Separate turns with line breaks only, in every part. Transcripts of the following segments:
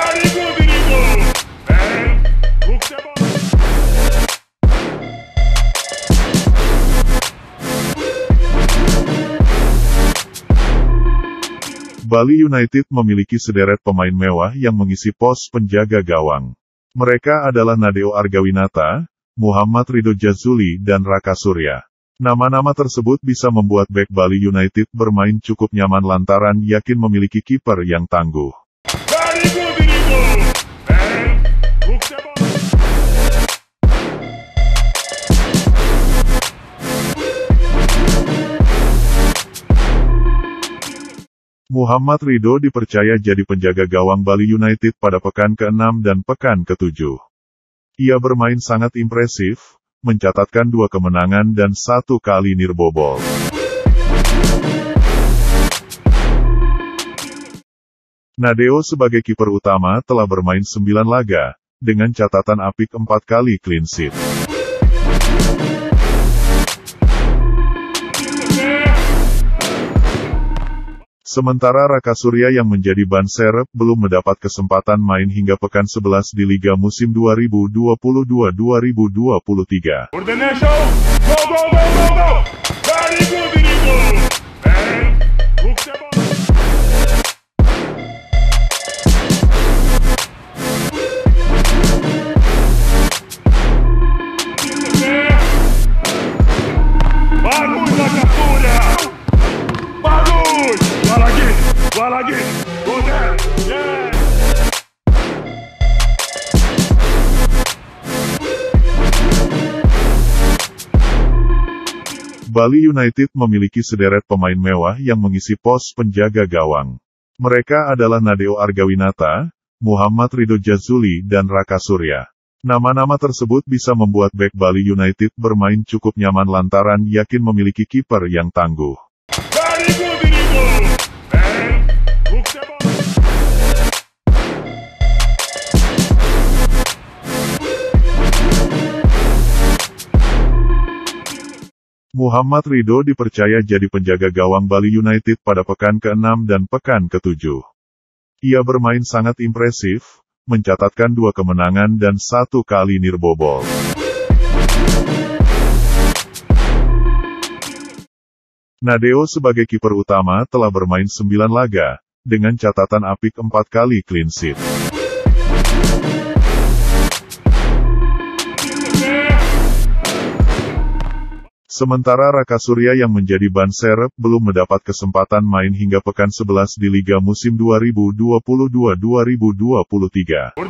Bali United memiliki sederet pemain mewah yang mengisi pos penjaga gawang. Mereka adalah Nadeo Argawinata, Muhammad Ridho Jazuli dan Raka Surya. Nama-nama tersebut bisa membuat bek Bali United bermain cukup nyaman lantaran yakin memiliki kiper yang tangguh. Muhammad Ridho dipercaya jadi penjaga gawang Bali United pada pekan ke-6 dan pekan ke-7. Ia bermain sangat impresif, mencatatkan 2 kemenangan dan 1 kali nirbobol. Nadeo sebagai kiper utama telah bermain 9 laga, dengan catatan apik 4 kali clean sheet. Sementara Raka Surya yang menjadi ban serep belum mendapat kesempatan main hingga pekan 11 di Liga musim 2022-2023. Bali United memiliki sederet pemain mewah yang mengisi pos penjaga gawang. Mereka adalah Nadeo Argawinata, Muhammad Ridho Jazuli dan Raka Surya. Nama-nama tersebut bisa membuat bek Bali United bermain cukup nyaman lantaran yakin memiliki kiper yang tangguh. Muhammad Ridho dipercaya jadi penjaga gawang Bali United pada pekan ke-6 dan pekan ke-7. Ia bermain sangat impresif, mencatatkan 2 kemenangan dan 1 kali nirbobol. Nadeo sebagai kiper utama telah bermain 9 laga, dengan catatan apik 4 kali clean sheet. Sementara Raka Surya yang menjadi ban serep belum mendapat kesempatan main hingga pekan 11 di Liga musim 2022-2023.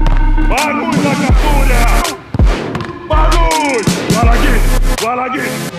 Bola lagi.